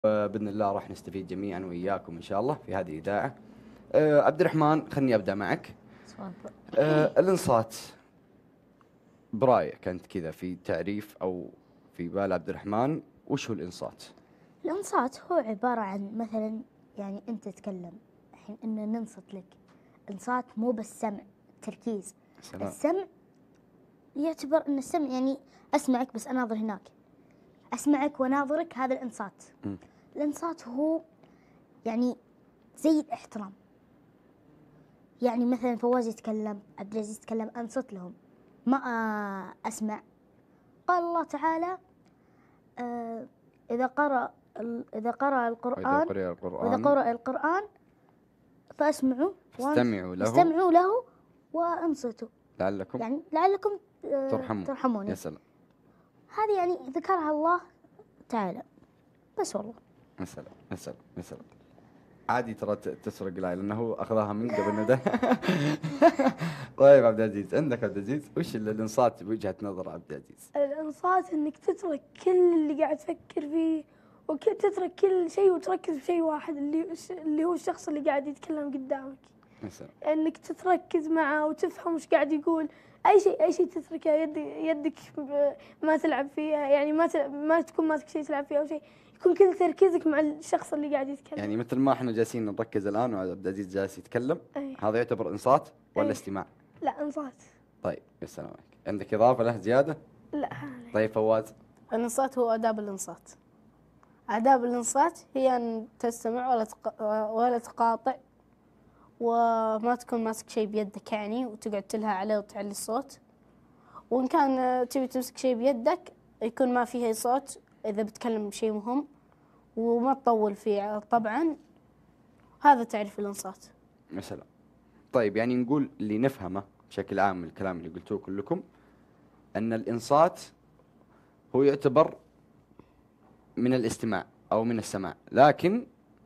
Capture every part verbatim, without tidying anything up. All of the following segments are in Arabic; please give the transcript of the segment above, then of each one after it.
بإذن الله راح نستفيد جميعا وإياكم إن شاء الله في هذه الإذاعة. أه عبد الرحمن، خلني أبدأ معك. أه الإنصات برأيك أنت كذا في تعريف أو في بال عبد الرحمن، وش هو الإنصات؟ الإنصات هو عبارة عن مثلا يعني أنت تتكلم الحين إن ننصت لك. إنصات مو بس سمع، تركيز. سلام. السمع يعتبر إن السمع يعني أسمعك بس أناظر هناك، أسمعك وناظرك، هذا الإنصات. م. الإنصات هو يعني زي الاحترام. يعني مثلا فواز يتكلم، عبد العزيز يتكلم، أنصت لهم، ما أسمع. قال الله تعالى: آه إذا قرأ إذا قرأ القرآن وإذا قرأ القرآن, وإذا قرأ القرآن فاسمعوا استمعوا له استمعوا له وانصتوا لعلكم يعني لعلكم آه ترحمون. ترحمون. يا سلام. هذه يعني ذكرها الله تعالى بس. والله يا سلام يا سلام يا سلام. عادي ترى تسرق لا، لأنه أخذها من قبل ندى. طيب عبد العزيز، عندك عبد العزيز وش الإنصات بوجهة نظر عبد العزيز؟ الإنصات إنك تترك كل اللي قاعد تفكر فيه وتترك كل شيء وتركز بشيء واحد اللي اللي هو الشخص اللي قاعد يتكلم قدامك. مثلا إنك تتركز معه وتفهم وش قاعد يقول. أي شيء أي شيء تتركه، يد يدك ما تلعب فيها، يعني ما ما تكون ماسك شيء تلعب فيه أو شيء، يكون كل تركيزك مع الشخص اللي قاعد يتكلم. يعني مثل ما احنا جالسين نركز الآن وعبد العزيز جالس يتكلم، أي. هذا يعتبر إنصات ولا أي. استماع؟ لا، إنصات. طيب يا سلام عليك. عندك إضافة له زيادة؟ لا. طيب فواز. الإنصات هو آداب الإنصات. آداب الإنصات هي أن تستمع ولا تق... ولا تقاطع، وما تكون ماسك شيء بيدك يعني وتقعد تلهى عليه وتعلي الصوت. وإن كان تبي تمسك شيء بيدك يكون ما فيه أي صوت إذا بتكلم بشيء مهم، وما تطول فيه طبعا. هذا تعريف الإنصات. مثلا طيب يعني نقول اللي نفهمه بشكل عام من الكلام اللي قلتوه كلكم أن الإنصات هو يعتبر من الاستماع أو من السماع، لكن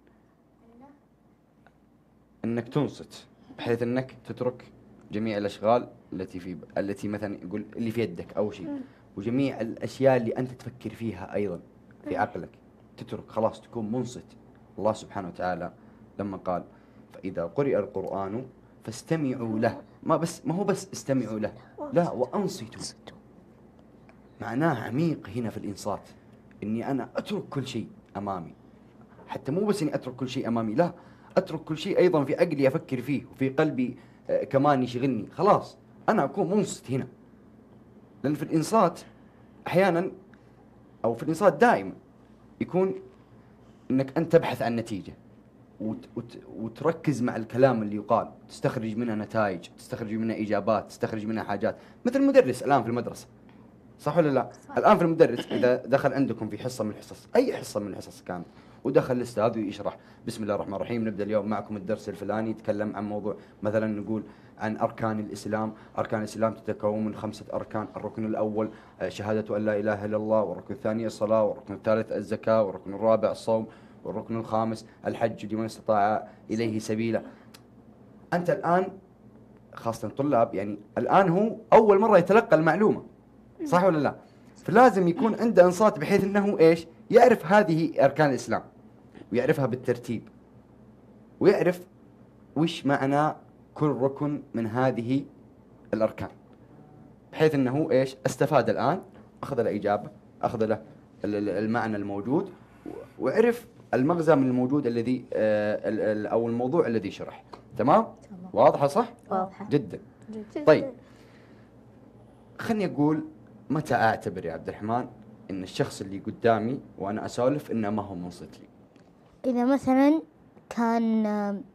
أنك تنصت بحيث أنك تترك جميع الأشغال التي في التي مثلا يقول اللي في يدك أو شيء، وجميع الأشياء اللي أنت تفكر فيها أيضا في عقلك تترك، خلاص تكون منصت. الله سبحانه وتعالى لما قال: فإذا قرئ القرآن فاستمعوا له، ما بس ما هو بس استمعوا له، لا وأنصتوا. معناه عميق هنا في الإنصات، إني أنا أترك كل شيء أمامي، حتى مو بس إني أترك كل شيء أمامي، لا أترك كل شيء أيضا في عقلي أفكر فيه وفي قلبي آه كمان يشغلني، خلاص أنا أكون منصت هنا. لأن في الإنصات أحيانا أو في الإنصات دائما يكون إنك أنت تبحث عن نتيجة وت وت وتركز مع الكلام اللي يقال، تستخرج منها نتائج، تستخرج منها إجابات، تستخرج منها حاجات. مثل المدرس الآن في المدرسة، صح ولا لا؟ صح. الآن في المدرس إذا دخل عندكم في حصة من الحصص، أي حصة من الحصص كانت، ودخل الأستاذ ويشرح: بسم الله الرحمن الرحيم، نبدأ اليوم معكم الدرس الفلاني، يتكلم عن موضوع مثلا نقول عن أركان الإسلام. أركان الإسلام تتكون من خمسة أركان: الركن الأول شهادة أن لا إله إلا الله، والركن الثاني الصلاة، والركن الثالث الزكاة، والركن الرابع الصوم، والركن الخامس الحج لمن استطاع إليه سبيلا. أنت الآن خاصة الطلاب يعني الآن هو أول مرة يتلقى المعلومة، صح ولا لا؟ فلازم يكون عنده إنصات بحيث أنه إيش؟ يعرف هذه أركان الإسلام ويعرفها بالترتيب، ويعرف وش معنى كل ركن من هذه الأركان، بحيث أنه إيش؟ استفاد الآن، أخذ له إجابة، أخذ له المعنى الموجود، وعرف المغزى من الموجود الذي آه أو الموضوع الذي شرح. تمام؟ واضحة صح؟ واضحة جدا. طيب خلني أقول، متى أعتبر يا عبد الرحمن إن الشخص اللي قدامي وأنا أسولف إنه ما هو منصت لي؟ إذا مثلا كان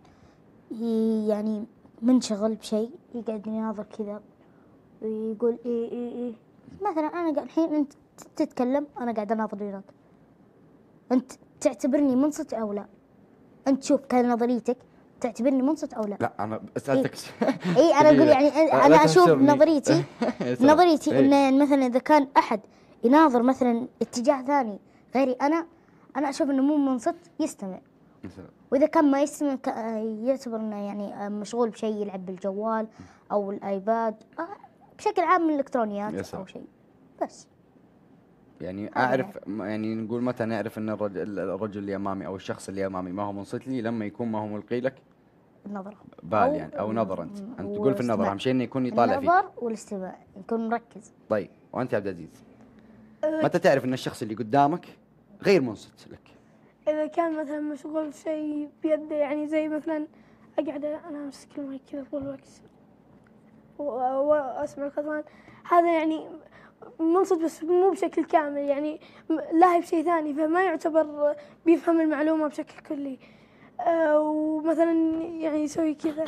يعني منشغل بشيء، يقعد يناظر كذا ويقول إيه إيه إيه. مثلا أنا قاعد الحين أنت تتكلم، أنا قاعد أناظر هناك، أنت تعتبرني منصت أو لا؟ أنت شوف كان نظريتك تعتبرني منصت أو لا؟ لا أنا سألتك. إيه, إيه أنا أقول يعني أنا أشوف نظريتي نظريتي إن مثلا إذا كان أحد يناظر مثلا اتجاه ثاني غيري أنا أنا أشوف إنه مو منصت، يستمع. وإذا كان ما يستمع يعتبر إنه يعني مشغول بشيء، يلعب بالجوال أو الآيباد بشكل عام من الإلكترونيات أو شيء بس. يعني اعرف م- يعني نقول متى نعرف ان الرجل, الرجل اللي امامي او الشخص اللي امامي ما هو منصت لي؟ لما يكون ما هو ملقي لك النظرة بال يعني او نظر. انت م- انت تقول في النظر والاستماع. اهم شيء انه يكون يطالع فيك. النظر والاستماع يكون مركز. طيب وانت يا عبد العزيز أه، متى تعرف ان الشخص اللي قدامك غير منصت لك؟ إذا كان مثلا مشغول في شيء بيده، يعني زي مثلا أقعد أنا أمسك المايك كذا طول الوقت و- وأسمع الخطوات، هذا يعني منصت بس مو بشكل كامل، يعني م- لاهي بشيء ثاني، فما يعتبر بيفهم المعلومة بشكل كلي. أه، ومثلا يعني يسوي كذا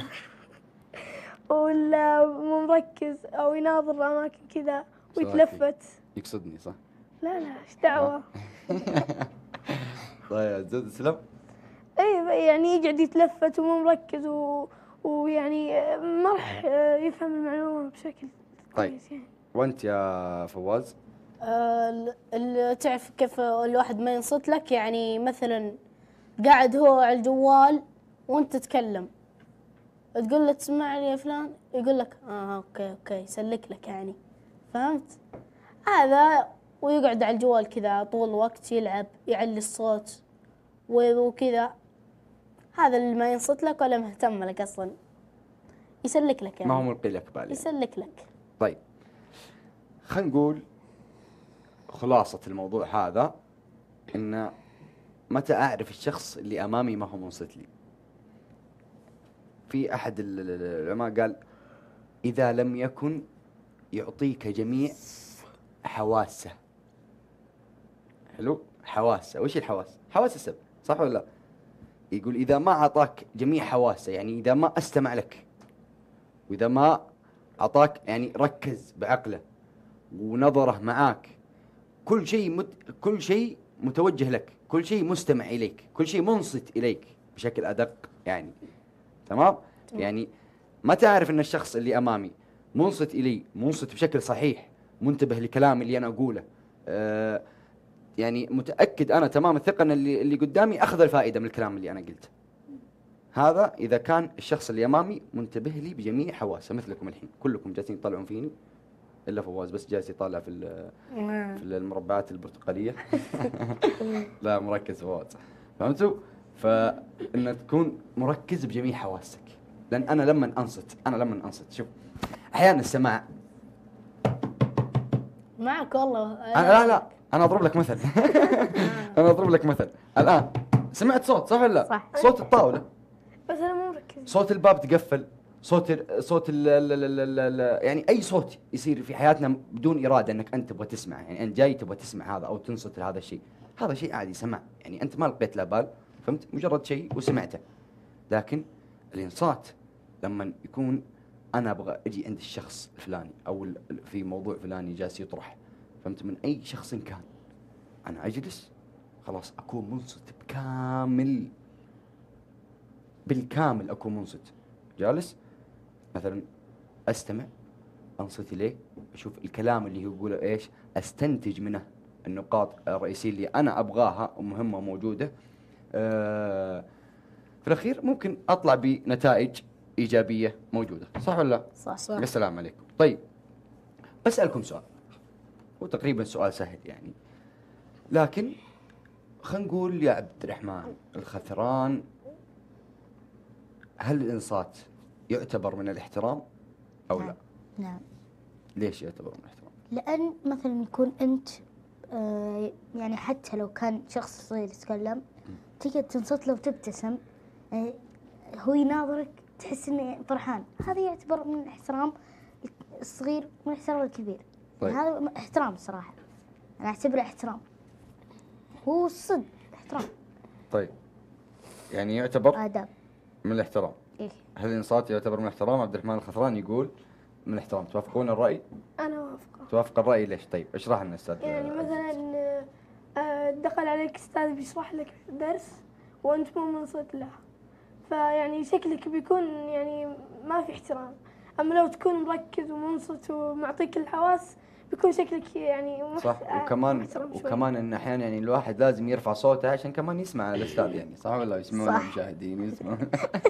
ولا مو مركز أو يناظر أماكن كذا ويتلفت. يقصدني صح؟ لا لا ايش دعوة. طيب زود اسلم. اي يعني يقعد يتلفت ومو مركز و... ويعني ما راح يفهم المعلومة بشكل طيب. كويس يعني. وانت يا فواز؟ آه، ال- ال- تعرف كيف الواحد ما ينصت لك؟ يعني مثلا قاعد هو على الجوال وانت تتكلم، تقول له تسمعني يا فلان، يقول لك اه اوكي اوكي يسلك لك يعني، فهمت؟ هذا ويقعد على الجوال كذا طول الوقت يلعب يعلي الصوت و- وكذا، هذا اللي ما ينصت لك ولا مهتم لك اصلا، يسلك لك يعني. ما هو ملقي لك بال يعني. يسلك لك. طيب خلينا نقول خلاصة الموضوع هذا إن متى أعرف الشخص اللي أمامي ما هو منصت لي؟ في أحد ال- ال- العلماء قال إذا لم يكن يعطيك جميع حواسه. حلو؟ حواسه، وش الحواس؟ حواس السبع، صح ولا لا؟ يقول إذا ما أعطاك جميع حواسه، يعني إذا ما أستمع لك، وإذا ما أعطاك يعني ركز بعقله ونظره معاك، كل شيء مت... كل شيء متوجه لك، كل شيء مستمع إليك، كل شيء منصت إليك بشكل أدق يعني. تمام؟ يعني ما تعرف أن الشخص اللي أمامي منصت إلي، منصت بشكل صحيح، منتبه لكلامي اللي أنا أقوله، آه يعني متأكد أنا تمام الثقة أن اللي, اللي قدامي أخذ الفائدة من الكلام اللي أنا قلته. هذا إذا كان الشخص اللي أمامي منتبه لي بجميع حواسه، مثلكم الحين كلكم جالسين تطلعون فيني إلا فواز بس جالس يطالع في في المربعات البرتقالية. لا مركز فواز، فهمتوا؟ فإن تكون مركز بجميع حواسك، لأن أنا لما أنصت أنا لما أنصت شوف أحيانا السماع معك والله. أنا لا لا أنا أضرب لك مثل. أنا أضرب لك مثل الآن. سمعت صوت صح ولا لا؟ صح. صوت الطاولة، بس أنا مو مركز. صوت الباب تقفل، صوت ال صوت ال ال ال ال ال يعني اي صوت يصير في حياتنا بدون اراده انك انت تبغى تسمع، يعني انت جاي تبغى تسمع هذا او تنصت لهذا الشيء، هذا شيء عادي سمع، يعني انت ما لقيت له بال، فهمت؟ مجرد شيء وسمعته. لكن الانصات لما يكون انا ابغى اجي عند الشخص الفلاني او ال- في موضوع فلاني جالس يطرح، فهمت؟ من اي شخص كان، انا اجلس خلاص اكون منصت بكامل، بالكامل اكون منصت، جالس مثلا استمع، انصت اليه، اشوف الكلام اللي هو يقوله ايش، استنتج منه النقاط الرئيسيه اللي انا ابغاها ومهمه وموجوده. آه في الاخير ممكن اطلع بنتائج ايجابيه موجوده، صح ولا لا؟ صح صح. السلام عليكم. طيب بسالكم سؤال، هو تقريبا سؤال سهل يعني، لكن خلينا نقول يا عبد الرحمن الخثران، هل الانصات يعتبر من الاحترام او نعم. لا؟ نعم. ليش يعتبر من الاحترام؟ لأن مثلا يكون أنت آه يعني حتى لو كان شخص صغير يتكلم تقدر تنصت له وتبتسم، آه هو يناظرك تحس إنه فرحان، هذا يعتبر من الاحترام الصغير من الاحترام الكبير. طيب. يعني هذا احترام صراحة، أنا أعتبره احترام، هو الصدق احترام. طيب يعني يعتبر آداب. من الاحترام. إيه. هل الانصات يعتبر من الاحترام؟ عبد الرحمن الخثران يقول من الاحترام، توافقون الرأي؟ أنا وافقة. توافق الرأي ليش؟ طيب اشرح لنا استاذ. يعني مثلا آه، دخل عليك أستاذ بيشرح لك درس وأنت مو منصت له، فيعني شكلك بيكون يعني ما في احترام. أما لو تكون مركز ومنصت ومعطيك الحواس بيكون شكلك يعني مح- صح، آه، وكمان محترم شوي. وكمان ان احيانا يعني الواحد لازم يرفع صوته عشان كمان يسمع الاستاذ، يعني صح ولا لا؟ يسمعون صح. المشاهدين يسمعون.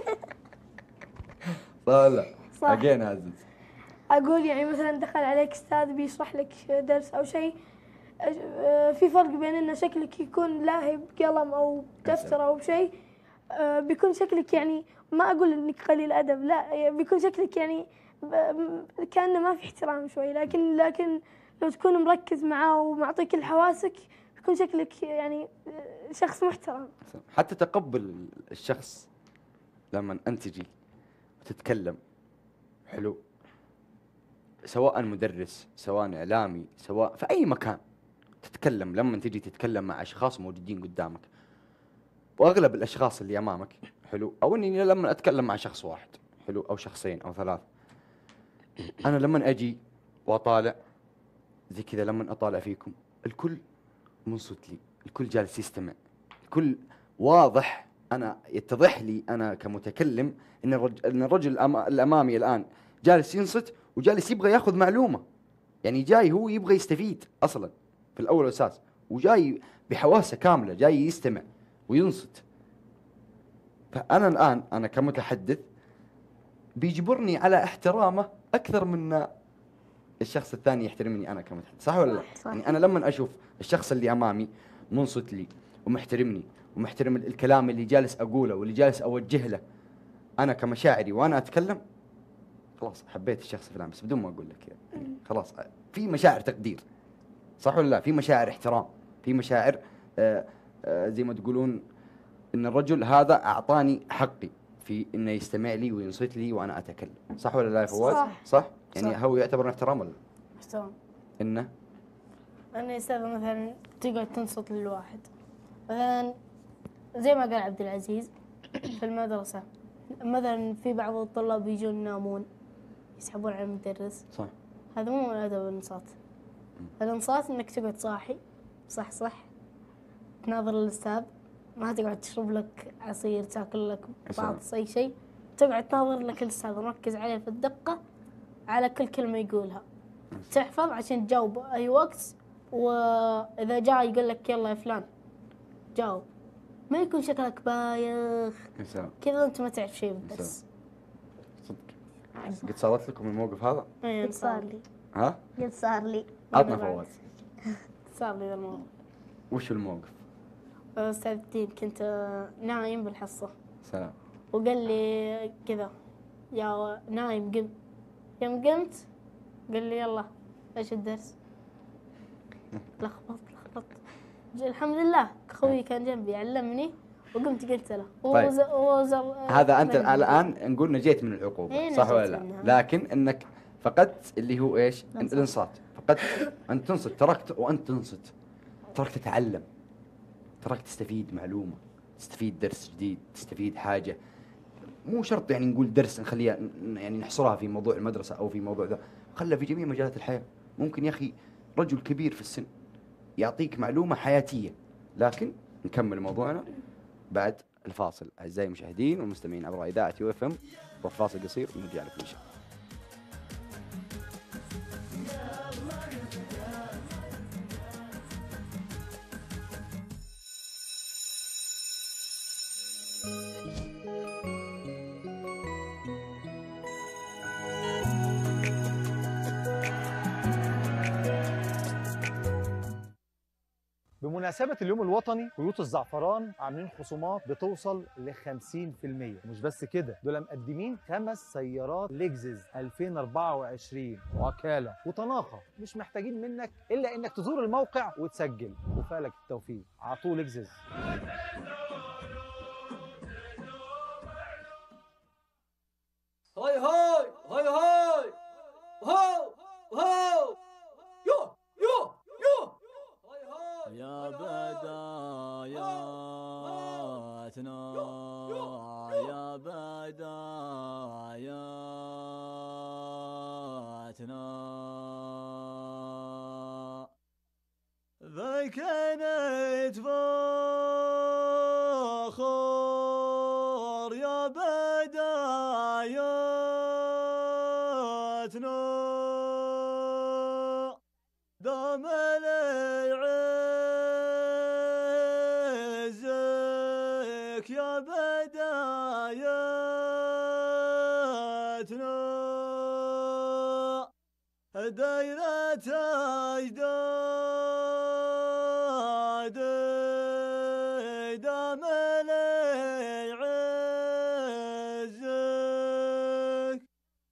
صح ولا؟ صح. اجين عزيز. أقول يعني مثلا دخل عليك أستاذ بيشرح لك درس أو شيء، آه، في فرق بين ان شكلك يكون لاهي بقلم او دفتر او بشيء، آه، بيكون شكلك يعني ما اقول انك قليل ادب، لا بيكون شكلك يعني ب- كانه ما في احترام شوي، لكن لكن لو تكون مركز معاه ومعطيه كل حواسك بيكون شكلك يعني آه، شخص محترم. حتى تقبل الشخص لما أنت تجي وتتكلم حلو، سواء مدرس سواء إعلامي سواء في أي مكان، تتكلم لما تجي تتكلم مع أشخاص موجودين قدامك، وأغلب الأشخاص اللي أمامك حلو، أو إني لما أتكلم مع شخص واحد حلو أو شخصين أو ثلاث، أنا لما أجي وأطالع زي كذا، لما أطالع فيكم الكل منصت لي، الكل جالس يستمع، الكل واضح، أنا يتضح لي أنا كمتكلم إن الرجل, إن الرجل الأما- الأمامي الآن جالس ينصت وجالس يبغى ياخذ معلومة، يعني جاي هو يبغى يستفيد أصلا في الأول والأساس، وجاي بحواسه كاملة جاي يستمع وينصت. فأنا الآن أنا كمتحدث بيجبرني على احترامه أكثر من الشخص الثاني يحترمني أنا كمتحدث، صح ولا لا؟ صح. يعني أنا لما أشوف الشخص اللي أمامي منصت لي ومحترمني ومحترم الكلام اللي جالس أقوله واللي جالس أوجه له، أنا كمشاعري وأنا أتكلم خلاص حبيت الشخص فلان، بس بدون ما أقول لك يعني خلاص في مشاعر تقدير، صح ولا لا؟ في مشاعر احترام، في مشاعر آآ آآ زي ما تقولون إن الرجل هذا أعطاني حقي في إنه يستمع لي وينصت لي وأنا أتكلم، صح ولا لا يا فواز؟ صح. صح؟ يعني صح. هو يعتبر احترام ولا احترام. إنه أنا أستاذ مثلا تقعد تنصت للواحد، مثلا زي ما قال عبد العزيز في المدرسة، مثلا في بعض الطلاب يجون ينامون يسحبون على المدرس، صح. هذا مو من آداب الإنصات. الإنصات إنك تقعد صاحي صح صح تناظر الأستاذ، ما تقعد تشرب لك عصير تاكل لك بعض أي شيء، تقعد تناظر لك الأستاذ مركز عليه في الدقة على كل كلمة يقولها، تحفظ عشان تجاوب أي وقت، وإذا جاء يقول لك يلا يا فلان جاوب، ما يكون شكلك بايخ كذا أنت ما تعرف شيء بالدرس. صدق قد صارت لكم الموقف هذا؟ إيه قد صار لي ها؟ قد صار لي عطنا فواز. صار لي ذا الموقف. وش الموقف؟ أستاذ الدين كنت نايم بالحصة، سلام. وقال لي كذا يا نايم قم، يوم قمت قال لي يلا ايش الدرس؟ لخبط لخبط الحمد لله خوي كان جنبي علمني وقمت قلت له. طيب. وز... وز... هذا أنت الآن نقول نجيت من العقوبة، إيه صح ولا نجيت لا؟ منها. لكن إنك فقدت اللي هو إيش؟ الإنصات، فقدت أن تنصت، تركت وأنت تنصت، تركت تتعلم، تركت تستفيد معلومة، تستفيد درس جديد، تستفيد حاجة، مو شرط يعني نقول درس نخليها يعني نحصرها في موضوع المدرسة أو في موضوع ذا، خلها في جميع مجالات الحياة. ممكن يا أخي رجل كبير في السن يعطيك معلومة حياتية. لكن نكمل موضوعنا بعد الفاصل أعزائي المشاهدين والمستمعين عبر إذاعة يو اف ام، وفاصل قصير ونرجع لكم إن شاء الله. بمناسبة اليوم الوطني خيوط الزعفران عاملين خصومات بتوصل ل خمسين في المية، ومش بس كده دول مقدمين خمس سيارات لكزس ألفين وأربعة وعشرين وكالة وطناخة، مش محتاجين منك إلا إنك تزور الموقع وتسجل، وفالك التوفيق عطول لكزس. هاي هاي هاي هاي هاو هاو يو يو يو يا بداياتنا يا بداياتنا ذاك نتفاخر يا بداياتنا دام العزك يا بداياتنا دايرة أجداد لي عزك.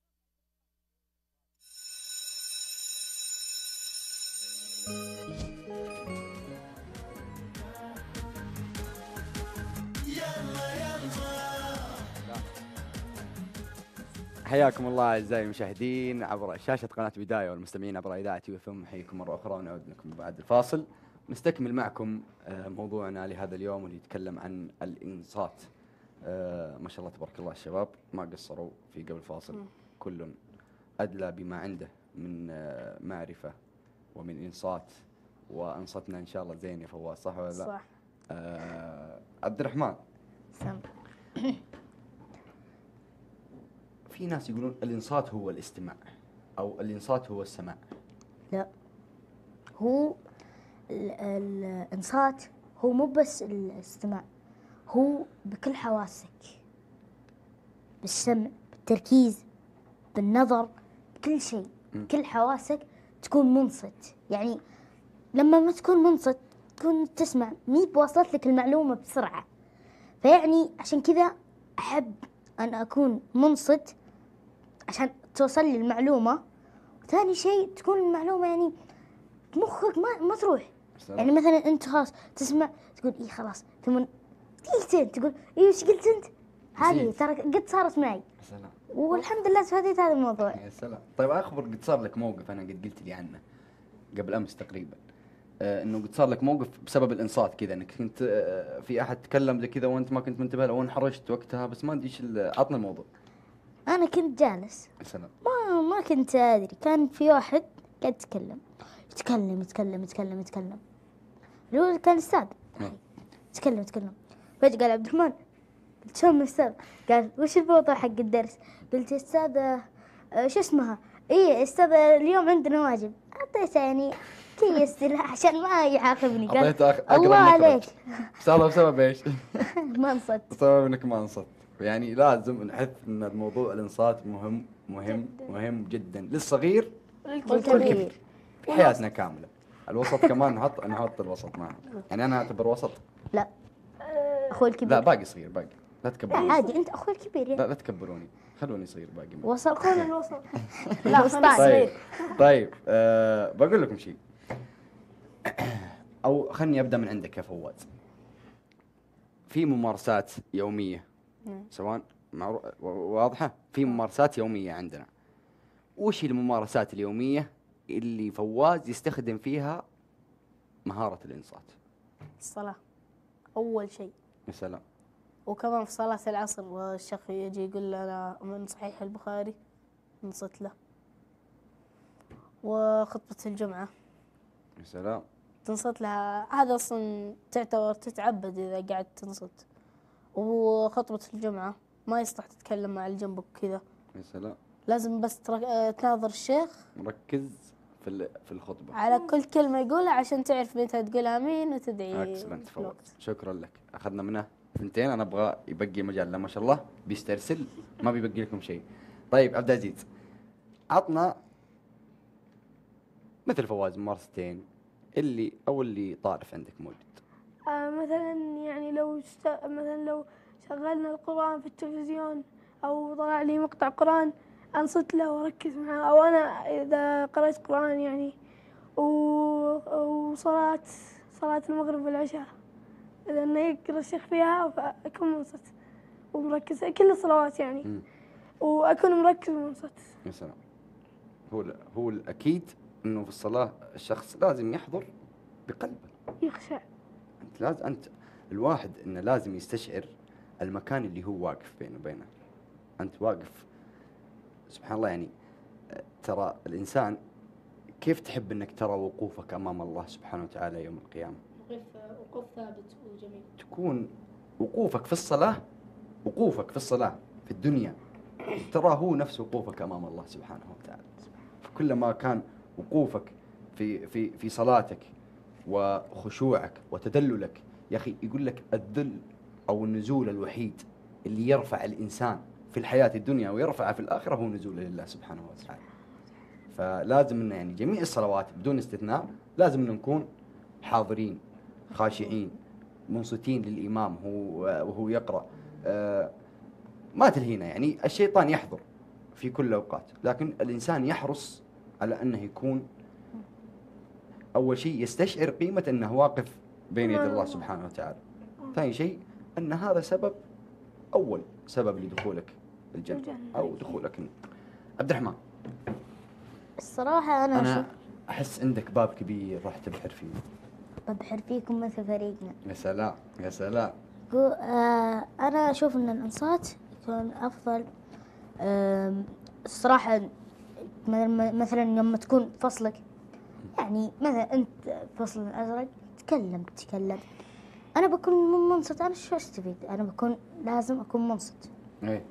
حياكم الله اعزائي المشاهدين عبر شاشه قناه بدايه والمستمعين عبر اذاعه تي اف ام. نحييكم مره اخرى ونعود لكم بعد الفاصل. نستكمل معكم آه، موضوعنا لهذا اليوم واللي يتكلم عن الانصات. آه، ما شاء الله تبارك الله الشباب ما قصروا في قبل الفاصل، كل ادلى بما عنده من آه، معرفه ومن انصات، وانصتنا ان شاء الله زين يا فواز، صح ولا لا؟ صح. آه، عبد الرحمن، سم. في ناس يقولون الانصات هو الاستماع او الانصات هو السماع. لا، هو ال- الانصات هو مو بس الاستماع، هو بكل حواسك، بالسمع، بالتركيز، بالنظر، بكل شيء، م. كل حواسك تكون منصت. يعني لما ما تكون منصت تكون تسمع مي بوصلت لك المعلومة بسرعة. فيعني عشان كذا أحب أن أكون منصت عشان توصل لي المعلومة. ثاني شيء تكون المعلومة يعني مخك ما ما تروح. سلام. يعني مثلا أنت خلاص تسمع تقول إيه خلاص، ثم دقيقتين تقول إيه وش قلت أنت؟ هذه زين. ترى قد صارت معي يا سلام والحمد لله تفاديت هذا الموضوع. يا سلام. طيب اخبر، قد صار لك موقف انا قد قلت لي عنه قبل امس تقريبا، آه انه قد صار لك موقف بسبب الانصات كذا، انك كنت آه في احد تكلم زي كذا وانت ما كنت منتبه له وانحرجت وقتها، بس ما ادري ايش ال- عطنا الموضوع. أنا كنت جالس يا سلام. ما ما كنت أدري، كان في واحد قاعد يتكلم يتكلم يتكلم يتكلم يتكلم اللي هو كان أستاذ نعم. يتكلم يتكلم فجأة قال عبد الرحمن. قلت شو أستاذ؟ قال وش الموضوع حق الدرس؟ قلت يا أستاذ آه، شو اسمها؟ إيه أستاذ اليوم عندنا واجب. أعطيته يعني كيس له عشان ما يعاقبني. قال اعطيته أخ- أقرب الله مخرج. عليك. بس هذا بسبب ايش؟ ما انصت. بسبب انك ما انصت. يعني لازم نحث ان الموضوع الانصات مهم مهم مهم جدا للصغير والكبير في حياتنا كامله. الوسط كمان نحط نحط الوسط معه. يعني انا اعتبر وسط. لا أخوي لا الكبير. باقي صغير باقي. لا تكبروني. عادي أنت أخوي الكبير لا يعني. لا تكبروني، خلوني صغير باقي. وصل خذ الوسط. لا وسطاني. طيب طيب أه بقول لكم شيء، او خلني ابدا من عندك يا فواز. في ممارسات يوميه نعم. سواء معرو... واضحه، في ممارسات يوميه عندنا. وش هي الممارسات اليوميه اللي فواز يستخدم فيها مهاره الانصات؟ الصلاة أول شيء. يا سلام. وكمان في صلاة العصر والشيخ يجي يقول لنا من صحيح البخاري نصت له. وخطبة الجمعة يا سلام. تنصت لها، هذا أصلا تعتبر تتعبد إذا قاعد تنصت. وخطبة الجمعة ما يصلح تتكلم مع اللي جنبك كذا، يا سلام. لازم بس ترك... آه، تناظر الشيخ مركز في ال... في الخطبه. على كل كلمة يقولها عشان تعرف متى تقول آمين وتدعي اكسلنت في فواز، الوقت. شكرا لك. اخذنا منه ثنتين، انا ابغى يبقي مجال له ما شاء الله بيسترسل ما بيبقي لكم شيء. طيب عبد العزيز، عطنا مثل فواز ممارستين اللي او اللي طارف عندك موجود. آه مثلا يعني لو اشت... مثلا لو شغلنا القرآن في التلفزيون أو طلع لي مقطع قرآن أنصت له وأركز معه، أو أنا إذا قرأت قرآن يعني و... وصلاة صلاة المغرب والعشاء إذا إنه يقرأ الشيخ فيها فأكون منصت ومركز كل الصلوات يعني مم. وأكون مركز ومنصت. يا سلام. هو ال- هو الاكيد انه في الصلاه الشخص لازم يحضر بقلبه. يخشع. انت لازم انت الواحد انه لازم يستشعر المكان اللي هو واقف بينه وبينه. انت واقف سبحان الله يعني آه، ترى الانسان كيف تحب انك ترى وقوفك امام الله سبحانه وتعالى يوم القيامه؟ وقوف ثابت وجميل. تكون وقوفك في الصلاه وقوفك في الصلاه في الدنيا ترى هو نفس وقوفك امام الله سبحانه وتعالى. فكلما كان وقوفك في في في صلاتك وخشوعك وتذللك، يا اخي يقول لك الذل او النزول الوحيد اللي يرفع الانسان في الحياه الدنيا ويرفعه في الاخره هو نزوله لله سبحانه وتعالى. فلازم ان يعني جميع الصلوات بدون استثناء لازم ان نكون حاضرين خاشعين منصتين للإمام هو وهو يقرأ آه، ما تلهينا. يعني الشيطان يحضر في كل الأوقات، لكن الإنسان يحرص على أنه يكون أول شيء يستشعر قيمة أنه واقف بين يدي الله سبحانه وتعالى. ثاني شيء أن هذا سبب، أول سبب لدخولك الجنة أو دخولك النار. عبد الرحمن، الصراحة أنا, أنا أحس عندك باب كبير راح تبحر فيه. ببحر فيكم مثل فريقنا. يا سلام يا سلام. قو- آه أنا أشوف أن الإنصات يكون أفضل. آم، الصراحة م- مثلا لما تكون فصلك، يعني مثلا أنت فصل الأزرق تكلم تكلم أنا بكون منصت. أنا شو أستفيد؟ أنا بكون لازم أكون منصت. إيه.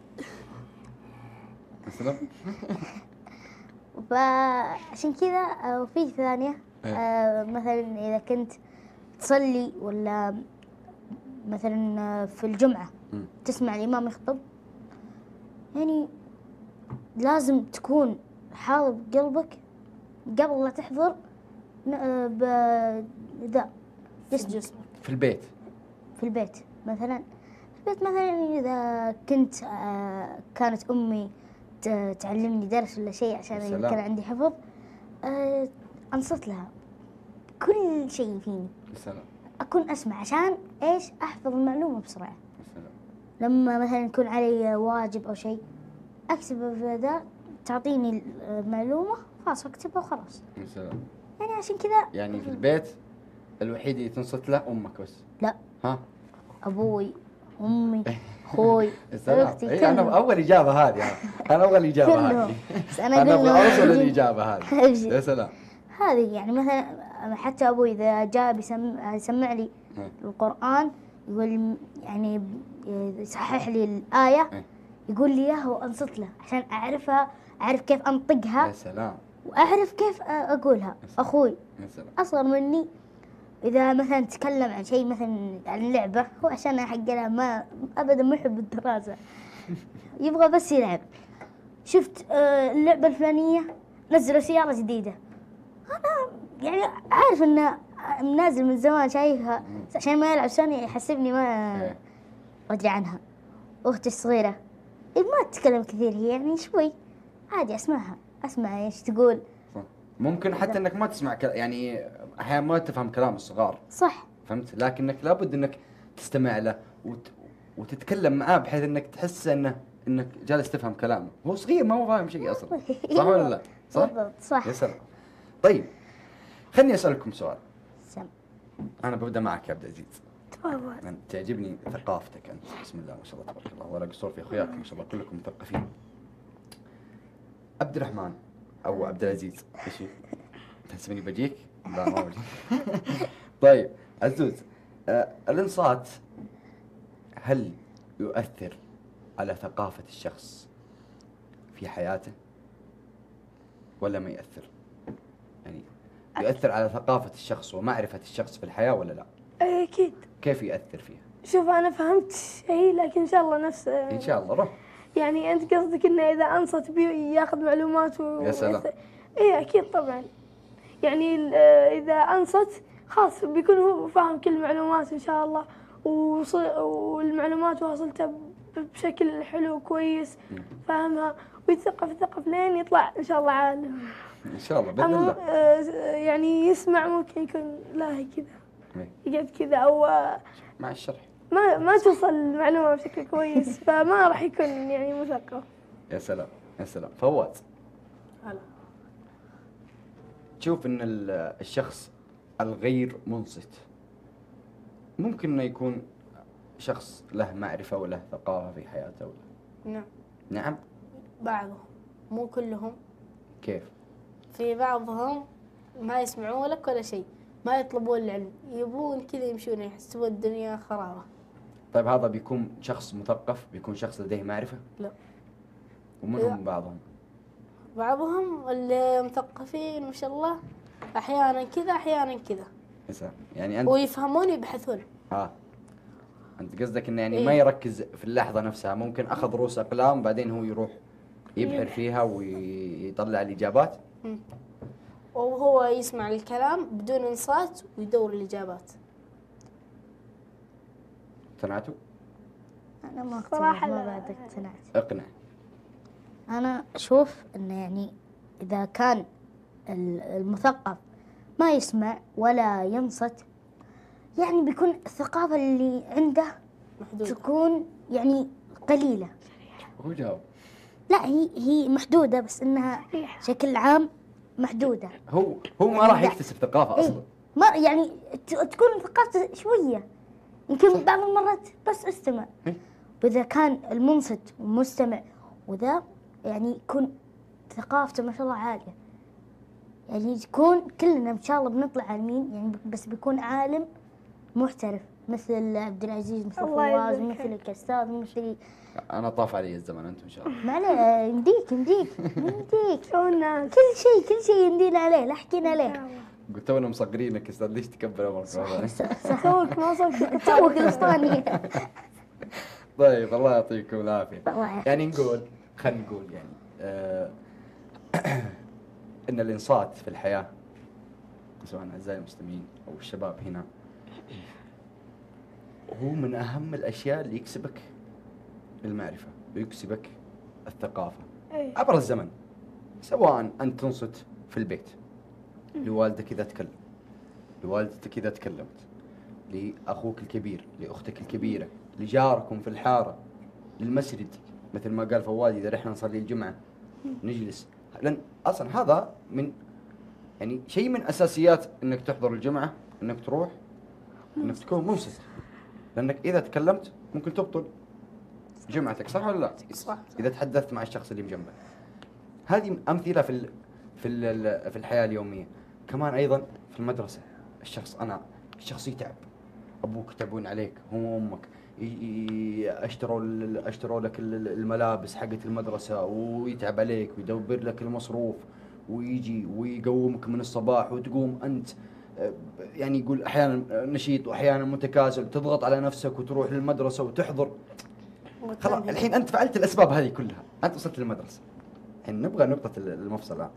يا سلام. فعشان كذا آه، وفي ثانية إيه. آه، مثلا إذا كنت تصلي ولا مثلا آه، في الجمعة مم. تسمع الإمام يخطب، يعني لازم تكون حاضر بقلبك قبل لا تحضر ن- آه، ب ذا جسمك. جسمك. في البيت. في البيت مثلا، في البيت مثلا إذا كنت آه، كانت أمي ت- تعلمني درس ولا شيء عشان يا إذا سلام. كان عندي حفظ، آه، أنصت لها كل شيء فيني، يا سلام أكون أسمع عشان إيش أحفظ المعلومة بسرعة. يا سلام. لما مثلا يكون علي واجب أو شيء أكتبه في ذا، تعطيني المعلومة خلاص أكتبها وخلاص. يا سلام. يعني عشان كذا يعني في البيت الوحيد اللي تنصت له أمك بس؟ لا، ها؟ أبوي أمي أخوي يا سلام. أختي إيه، أنا كلهم. أول إجابة هذه. أنا أول إجابة كلهم. هذه. بس أنا أنا أقول أبغى له أوصل هذه- للإجابة هذه. أبشر. يا سلام. هذه يعني مثلا حتى أبوي إذا جاء بيسمع يسمع لي إيه. القرآن، يقول يعني يصحح لي الآية، إيه. يقول لي إياها وأنصت له عشان أعرفها، أعرف كيف أنطقها يا سلام وأعرف كيف أقولها. أخوي يا سلام. أصغر مني إذا مثلا تكلم عن شيء مثلا عن لعبة، هو عشان حق له ما أبدا ما يحب الدراسة، يبغى بس يلعب. شفت آه، اللعبة الفلانية نزلوا سيارة جديدة، أنا يعني عارف إنه نازل من زمان شايفها، بس عشان ما يلعب ثانية يحسبني ما إيه. أدري عنها. أختي الصغيرة إيه ما تتكلم كثير هي، يعني شوي عادي أسمعها، أسمع إيش تقول. صح. ممكن حتى انك ما تسمع كل... يعني احيانا ما تفهم كلام الصغار، صح فهمت؟ لكنك لابد انك تستمع له وت... وتتكلم معاه بحيث انك تحس انه انك جالس تفهم كلامه. هو صغير ما هو فاهم شيء اصلا، صح ولا لا؟ صح؟ بالضبط صح. يا سلام. طيب خلني اسالكم سؤال. سم. انا ببدا معك يا عبد العزيز. تفضل. أنت تعجبني ثقافتك انت، بسم الله ما شاء الله تبارك الله، ولا قصور في اخوياك ما شاء الله كلكم مثقفين. عبد الرحمن او عبد العزيز ايش هي؟ تحسبني بجيك؟ لا ما بجيك. طيب عزوز، آه الانصات هل يؤثر على ثقافة الشخص في حياته ولا ما يؤثر؟ يعني يؤثر على ثقافة الشخص ومعرفة الشخص في الحياة ولا لا؟ أي أكيد. كيف يؤثر فيها؟ شوف أنا فهمت شيء لكن إن شاء الله نفس إن شاء الله روح. يعني أنت قصدك إنه إذا أنصت بي ياخذ معلومات و... يا سلام. إيه أكيد طبعا. يعني ال- آه، إذا أنصت خلاص بيكون هو فاهم كل المعلومات إن شاء الله، وص... والمعلومات واصلته ب- بشكل حلو وكويس فاهمها، ويتثقف يتثقف لين يطلع إن شاء الله عالم. إن شاء الله بإذن أما الله. آه، يعني يسمع ممكن يكون لاهي كذا إيه. يقعد كذا أو آه، مع الشرح. ما ما توصل المعلومة بشكل كويس فما راح يكون يعني مثقف. يا سلام يا سلام. فواز، هلا. تشوف ان ال- الشخص الغير منصت ممكن انه يكون شخص له معرفة وله ثقافة في حياته ولا؟ نعم. نعم. بعضهم، مو كلهم. كيف؟ في بعضهم ما يسمعون لك ولا شيء، ما يطلبون العلم، يبون كذا يمشون يحسبون الدنيا خرابة. طيب هذا بيكون شخص مثقف، بيكون شخص لديه معرفة؟ لا. ومنهم لا. بعضهم؟ بعضهم اللي مثقفين ما شاء الله أحيانا كذا أحيانا كذا، يا سلام. يعني انت ويفهمون يبحثون. اه انت قصدك انه يعني إيه. ما يركز في اللحظة نفسها، ممكن اخذ رؤوس اقلام بعدين هو يروح يبحر فيها ويطلع الاجابات. مم. وهو يسمع الكلام بدون انصات ويدور الإجابات. اقتنعتوا؟ أنا ما صراحة اقتنعت، ما لا. بعد اقتنعت. اقنع. أنا أشوف إنه يعني إذا كان ال- المثقف ما يسمع ولا ينصت، يعني بيكون الثقافة اللي عنده محدود. تكون يعني قليلة. هو جاوب. لا، هي هي محدودة، بس إنها بشكل عام محدودة. هو هو ما راح يكتسب ثقافة أصلا. إيه، ما يعني ت- تكون ثقافته شوية، يمكن بعض المرات بس استمع. إيه. وإذا كان المنصت ومستمع وذا، يعني يكون ثقافته ما شاء الله عالية، يعني تكون كلنا إن شاء الله بنطلع عالمين، يعني بس بيكون عالم محترف مثل عبد العزيز، مثل الله فواز، يجزاك خير. مثلك أستاذ، مثلي. أنا طاف علي الزمن أنتم إن شاء الله. ما عليه، يمديك يمديك يمديك شو الناس كل شيء كل شيء يمدينا عليه، لا حكينا عليه. قلت تونا مصغرينك أستاذ، ليش تكبر عمرك؟ توك ما صرت توك الاسطواني. طيب الله يعطيكم العافية. الله يعافيك. يعني نقول خلينا نقول يعني آه إن الإنصات في الحياة، سواء أعزائي المستمعين أو الشباب هنا، هو من أهم الأشياء اللي يكسبك المعرفة ويكسبك الثقافة إيه. عبر الزمن. سواء أنت تنصت في البيت لوالدك إذا تكلم، لوالدتك إذا تكلمت، لأخوك الكبير، لأختك الكبيرة، لجاركم في الحارة، للمسجد مثل ما قال فواد إذا رحنا نصلي الجمعة نجلس، لأن أصلا هذا من يعني شيء من أساسيات إنك تحضر الجمعة، إنك تروح، إنك تكون منصت، لأنك إذا تكلمت ممكن تبطل جمعتك، صح ولا لا؟ صح. إذا تحدثت مع الشخص اللي بجنبك. هذه أمثلة في ال في ال في الحياة اليومية. كمان أيضا في المدرسة، الشخص أنا الشخص يتعب، أبوك يتعبون عليك، هم وأمك ي- ي- اشتروا ال- اشتروا لك ال- الملابس حقت المدرسة، ويتعب عليك ويدبر لك المصروف، ويجي ويقومك من الصباح وتقوم أنت آه، يعني يقول أحيانا نشيط وأحيانا متكاسل، تضغط على نفسك وتروح للمدرسة وتحضر. خلاص الحين أنت فعلت الأسباب هذه كلها، أنت وصلت للمدرسة. الحين نبغى نقطة المفصل الآن.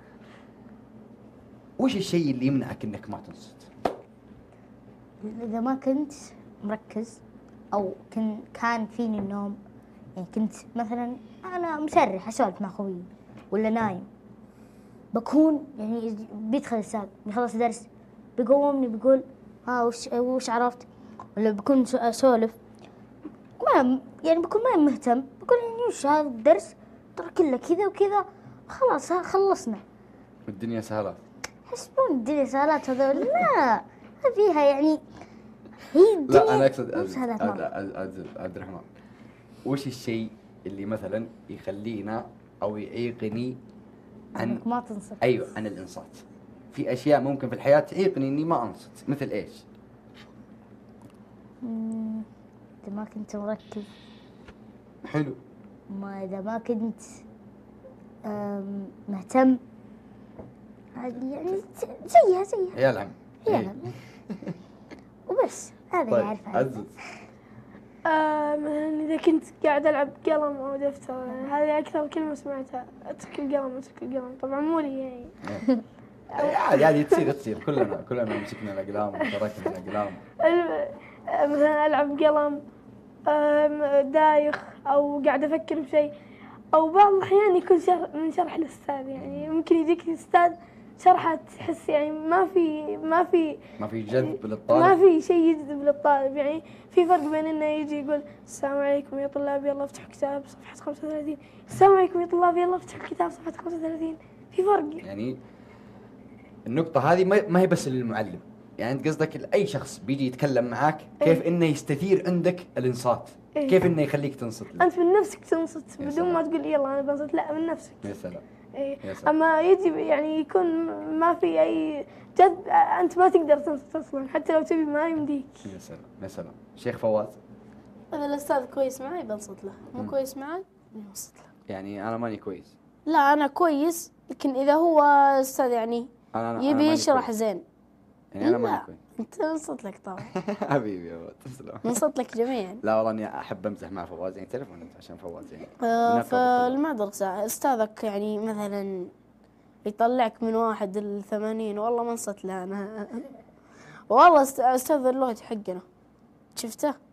وش الشيء اللي يمنعك إنك ما تنصت؟ إذا ما كنت مركز أو كن كان فيني النوم، يعني كنت مثلا أنا مسرح أسولف مع خويي ولا نايم، بكون يعني بيدخل الأستاذ بيخلص درس بيقومني بيقول ها وش وش عرفت، ولا بكون سو- أسولف ما يعني بكون ما مهتم، بقول يعني وش هذا الدرس ترى كله كذا وكذا، خلاص ها خلصنا. الدنيا سهلة. يحسبون الدنيا سهلات هذول، لا ما فيها يعني، هي الدنيا لا أنا أقصد مو عبد سهلات مرة. عبد عبد الرحمن، وش الشيء اللي مثلا يخلينا أو يعيقني عن انك ما تنصت. أيوه عن الإنصات؟ في أشياء ممكن في الحياة تعيقني إني ما أنصت، مثل إيش؟ مم، إذا ما كنت مركز، حلو. ما إذا ما كنت أم، مهتم، هذه يعني ز- زيها زيها عيال عم. هي إيه. أنا. وبس هذا اللي طيب أعرفه. عزز. آه مثلا إذا كنت قاعد ألعب قلم أو دفتر، هذه أكثر كلمة سمعتها، أترك القلم أترك القلم، طبعا مو لي يعني. إيه، عادي عادي تصير تصير كلنا كلنا مسكنا الأقلام وتركنا الأقلام. ال- آه، مثلا ألعب قلم، آم، دايخ أو قاعد أفكر بشيء، أو بعض الأحيان يكون شر من شرح الأستاذ، يعني ممكن يجيك الأستاذ شرحه تحس يعني ما في ما في ما في جذب ما للطالب. في شيء يجذب للطالب، يعني في فرق بين انه يجي يقول السلام عليكم يا طلاب يلا افتحوا كتاب صفحة خمسة وثلاثين، السلام عليكم يا طلاب يلا افتحوا كتاب صفحة خمسة وثلاثين، في فرق. يعني النقطة هذه ما ما هي بس للمعلم، يعني أنت قصدك أي شخص بيجي يتكلم معاك كيف إيه. إنه يستثير عندك الإنصات، إيه. كيف إنه يخليك تنصت له. انت من نفسك تنصت يا بدون سلام. ما تقول يلا انا بنصت، لا من نفسك. يا سلام. إيه. يا سلام. اما يجي يعني يكون ما في اي جد، انت ما تقدر تنصت اصلا حتى لو تبي ما يمديك. يا سلام يا سلام. شيخ فواز. إذا الأستاذ كويس معي بنصت له، مو مم. كويس معي بنصت له. يعني أنا ماني كويس. لا أنا كويس، لكن إذا هو أستاذ يعني أنا أنا أنا يبي ماني يشرح كويس. زين، يعني أنا ماني لا. كويس. أنت نصت لك طبعا. حبيبي يا فواز تسلم. نصت لك جميعا. لا والله إني أحب أمزح مع فواز، يعني تعرف أنت عشان فواز يعني. آه، نقرب الطلاب. فالمدرسة أستاذك يعني مثلا يطلعك من واحد لثمانين، والله ما نصت له أنا. والله أست- أستاذ اللغة حقنا شفته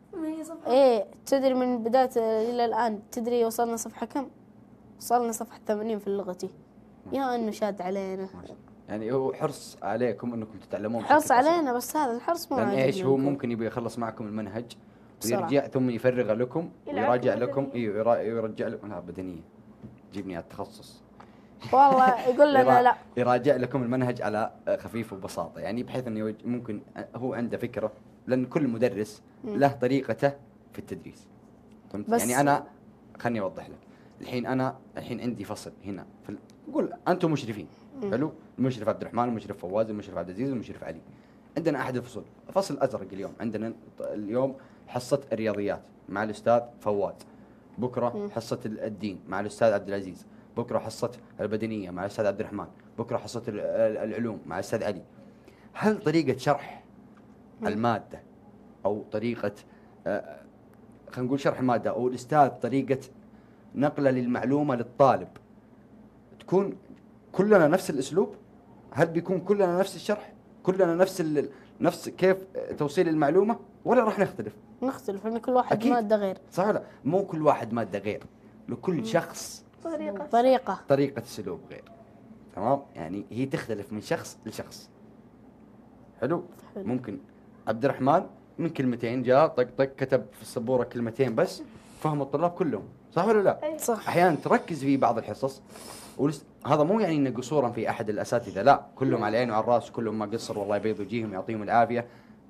ما هي صفحة ايه تدري من بداية الى الان تدري وصلنا صفحة كم؟ وصلنا صفحة ثمانين في لغتي. يا انه شاد علينا. يعني هو حرص عليكم انكم تتعلمون بشكل حرص بسيط. علينا بس هذا الحرص ما لان عجبني ايش هو منكم. ممكن يبي يخلص معكم المنهج بسرعة. ويرجع ثم يفرغ لكم يلعبكم ويراجع لكم بدنية. ايوه يرا- يرجع لكم لا بدنيه جيبني على التخصص والله يقول لنا يرا- لا. يراجع لكم المنهج على خفيف وبساطه يعني بحيث انه يوج- ممكن هو عنده فكره لان كل مدرس له طريقته في التدريس فهمت؟ بس- يعني انا خلني اوضح لك الحين انا الحين عندي فصل هنا في ال- نقول انتم مشرفين حلو المشرف عبد الرحمن المشرف فواز المشرف عبد العزيز المشرف علي عندنا احد الفصول فصل ازرق اليوم عندنا اليوم حصه الرياضيات مع الاستاذ فواز بكره حصه الدين مع الاستاذ عبد العزيز بكره حصه البدنيه مع الاستاذ عبد الرحمن بكره حصه ال- ال- العلوم مع الاستاذ علي هل طريقه شرح الماده او طريقه آه، خلينا نقول شرح الماده او الاستاذ طريقه نقله للمعلومه للطالب تكون كلنا نفس الاسلوب هل بيكون كلنا نفس الشرح كلنا نفس ال... نفس كيف توصيل المعلومه ولا راح نختلف نختلف ان كل واحد أكيد. مادة غير. صح ولا مو كل واحد ماده غير لكل شخص طريقة طريقة. طريقه اسلوب غير تمام يعني هي تختلف من شخص لشخص حلو, حلو. ممكن عبد الرحمن من كلمتين جاء طق طق كتب في السبوره كلمتين بس فهم الطلاب كلهم صح ولا لا صح. احيانا تركز في بعض الحصص ولس... هذا مو يعني انه قصورا في احد الاساتذه لا كلهم على العين وعلى الراس كلهم ما قصر والله يبيض وجيههم يعطيهم العافيه